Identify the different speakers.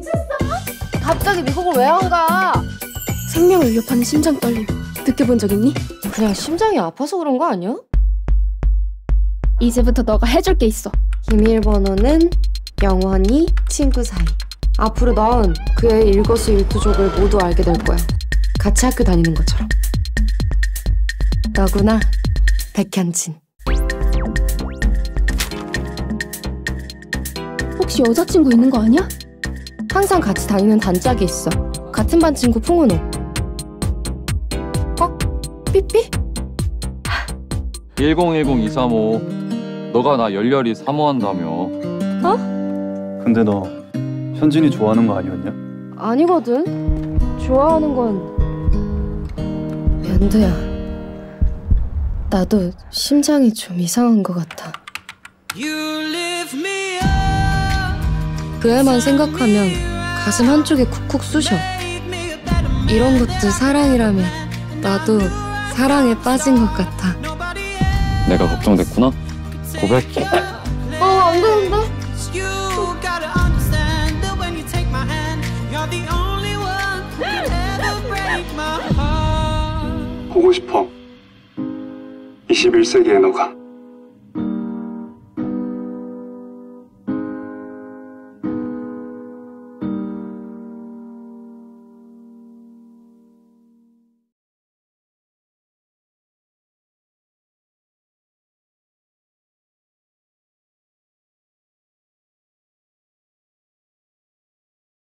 Speaker 1: 미쳤어? 갑자기 미국을 왜 안 가?
Speaker 2: 생명을 위협하는 심장 떨림 느껴본 적 있니?
Speaker 1: 그냥 심장이 아파서 그런 거 아니야?
Speaker 2: 이제부터 너가 해줄 게 있어.
Speaker 1: 비밀번호는 영원히 친구 사이. 앞으로 넌 그의 일거수일투족을 모두 알게 될 거야. 같이 학교 다니는 것처럼. 너구나, 백현진.
Speaker 2: 혹시 여자친구 있는 거 아니야?
Speaker 1: 항상 같이 다니는 단짝이 있어. 같은 반 친구 풍은호. 삐삐?
Speaker 3: 1010235 너가 나 열렬히 사모한다며.
Speaker 4: 근데 너 현진이 좋아하는 거 아니었냐?
Speaker 1: 아니거든. 좋아하는 건 연두야. 나도 심장이 좀 이상한 것 같아. 그 애만 생각하면 가슴 한쪽에 쿡쿡 쑤셔. 이런 것도 사랑이라면 나도 사랑에 빠진 것 같아.
Speaker 3: 내가 걱정됐구나. 고백해.
Speaker 1: 안 되는데?
Speaker 5: 보고 싶어. 21세기의 너가.